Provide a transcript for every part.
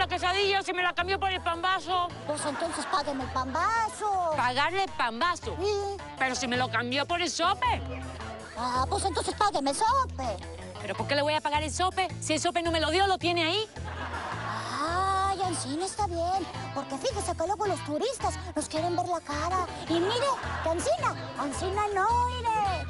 la quesadilla si me la cambió por el pambazo? Pues entonces págueme el pambazo. Pagarle el pambazo. Sí. Pero si me lo cambió por el sope. Ah, pues entonces págueme el sope. ¿Pero por qué le voy a pagar el sope? Si el sope no me lo dio, lo tiene ahí. Ay, Ancina está bien. Porque fíjese que luego los turistas nos quieren ver la cara. Y mire, que Ancina no, mire.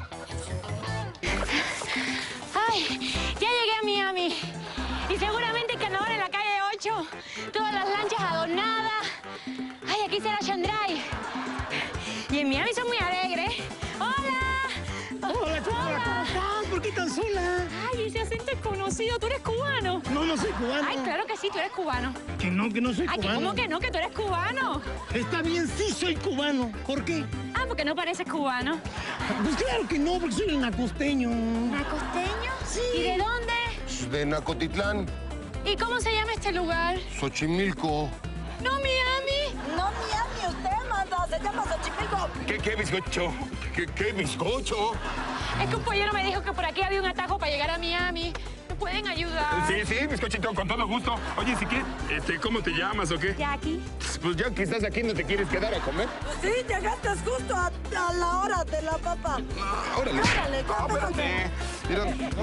Ay, ya llegué a Miami. Y seguramente Carnaval en la calle 8. Todas las lanchas adornadas. Ay, aquí será Chandray. Y en Miami son muy alegres. ¡Hola! Hola, Chocola, ¿cómo estás? ¿Por qué tan sola? Ay, ese acento es conocido. ¿Tú eres cubano? No, no soy cubano. Ay, claro que sí, tú eres cubano. Que no soy Ay, cubano. ¿cómo que no? Que tú eres cubano. Está bien, sí soy cubano. ¿Por qué? Ah, porque no pareces cubano. Pues claro que no, porque soy el nacosteño. ¿Nacosteño? Sí. ¿Y de dónde? De Nacotitlán, ¿Y cómo se llama este lugar? Xochimilco. No, Miami. No, Miami, usted manda, se llama Xochimilco. ¿Qué bizcocho? ¿Qué bizcocho? Es que un pollero me dijo que por aquí había un atajo para llegar a Miami. ¿Me pueden ayudar? Sí, bizcochito, con todo gusto. Oye, si quieres, ¿cómo te llamas o qué? Jackie. Pues ya que estás aquí, ¿no te quieres quedar a comer? Pues sí, llegaste justo a la hora de la papa. Órale. Órale, Ah, espérate. Mira,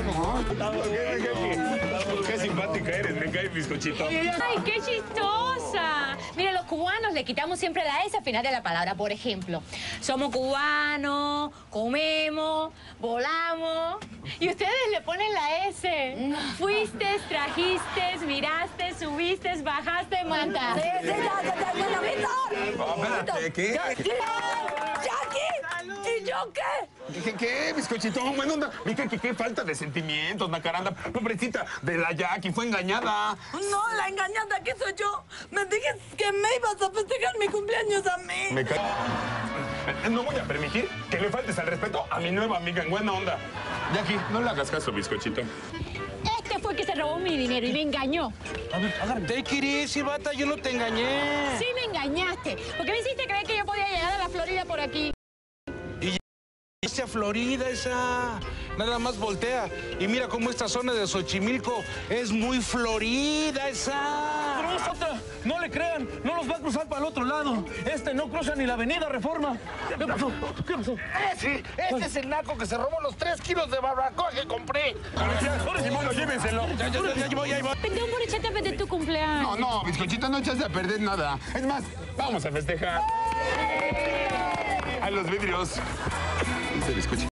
Qué simpática eres, me cae bizcochito. ¡Ay, qué chistosa! Mire, los cubanos le quitamos siempre la S al final de la palabra. Por ejemplo, somos cubanos, comemos, volamos. Y ustedes le ponen la S. Fuiste, trajiste, miraste, subiste, bajaste, manta. Sí, ya, espérate, ¿qué? ¡Jackie! ¿Y yo qué? ¿Qué, bizcochito? Buena onda. Mira, qué falta de sentimientos, Macaranda. Pobrecita de la Jackie, fue engañada. No, la engañada que soy yo. Me dijiste que me ibas a festejar mi cumpleaños a mí. Me cae. No voy a permitir que le faltes al respeto a mi nueva amiga en buena onda. Jackie, no le hagas caso, bizcochito. Este fue el que se robó mi dinero y me engañó. A ver, agárrame. Take it easy, bata, yo no te engañé. Sí, me engañaste. ¿Por qué me hiciste creer que yo podía llegar a la Florida por aquí? Esa Florida, esa. Nada más voltea. Y mira cómo esta zona de Xochimilco es muy florida, esa. Pero es otra. No le crean. No los va a cruzar para el otro lado. Este no cruza ni la avenida Reforma. ¿Qué pasó? ¿Qué pasó? Sí, este es el naco que se robó los 3 kilos de barbacoa que compré. Ahora sí, bueno, llévenselo. Ya voy. Perdón por echarte a perder tu cumpleaños. No, bizcochito, no echaste a perder nada. Es más, Vamos a festejar. A los vidrios. ese bizcochito.